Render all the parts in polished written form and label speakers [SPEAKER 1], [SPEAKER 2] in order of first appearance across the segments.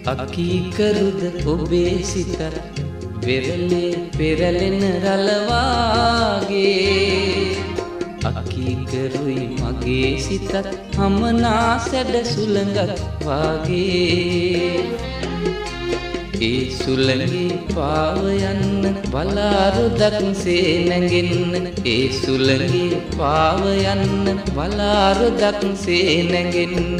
[SPEAKER 1] Akikaruda ඔබේ සිතත් වෙරළේ පෙරලෙන රළවාගේ අකීකරුයි මගේ සිතත් හමනා සැඩ සුළඟක් වාගේ ඒ සුළඟේ පාව යන්න බලාරුදක් සේ නැගෙන්න ඒ සුළඟේ පාව යන්න බලාරුදක් සේ නැගෙන්න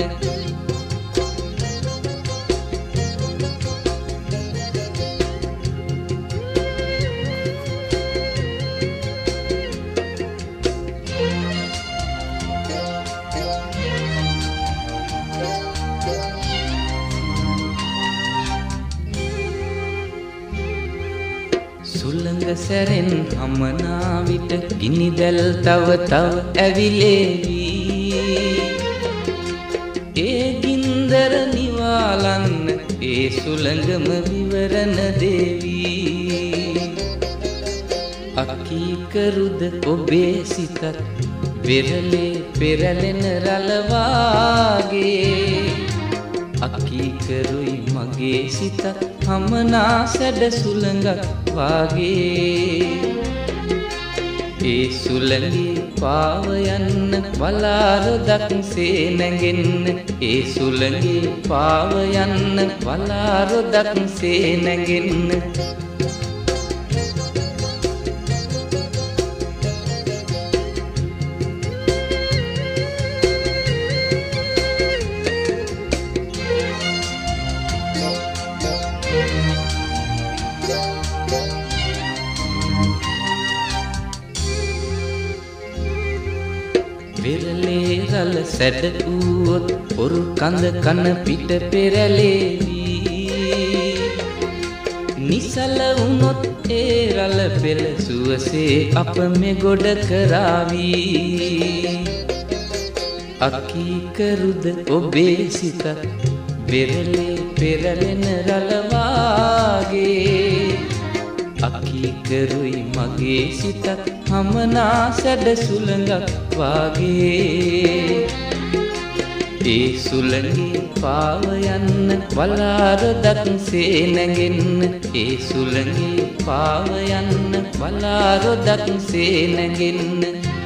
[SPEAKER 1] සුළඟ සැරෙන් හමනා විට ගිනිදැල් තව තව ඇවිලේවි ඒ ගින්දර නිවාලන්න ඒ සුළඟම විවරණ දේවි අකීකරුද ඔබේ සිතත් වෙරළේ පෙරලෙන රළවාගේ අකීකරුයි මගේ සිතත් හමනා සැඩ සුළඟක් වාගේ ඒ සුළඟේ පාව යන්න බලාරුදක් සේ නැගෙන්න ඒ සුළඟේ පාව යන්න බලාරුදක් සේ නැගෙන්න වෙරළේ රළ සැඩ වුවොත් පොරු කඳ කන පිට පෙරලේවි නිසල වුණොත් ඒ රළ පෙළ සුවසේ අප මෙගොඩ කරාවි අකීකරුද ඔබේ සිතත් වෙරළේ පෙරලෙන රළවාගේ අකීකරුයි මගේ සිතත් හමනා සැඩ සුළඟක් වාගේ ඒ සුළඟේ පාව යන්න බලාරුදක් සේ නැගෙන්න ඒ සුළඟේ පාව යන්න බලාරුදක් සේ නැගෙන්න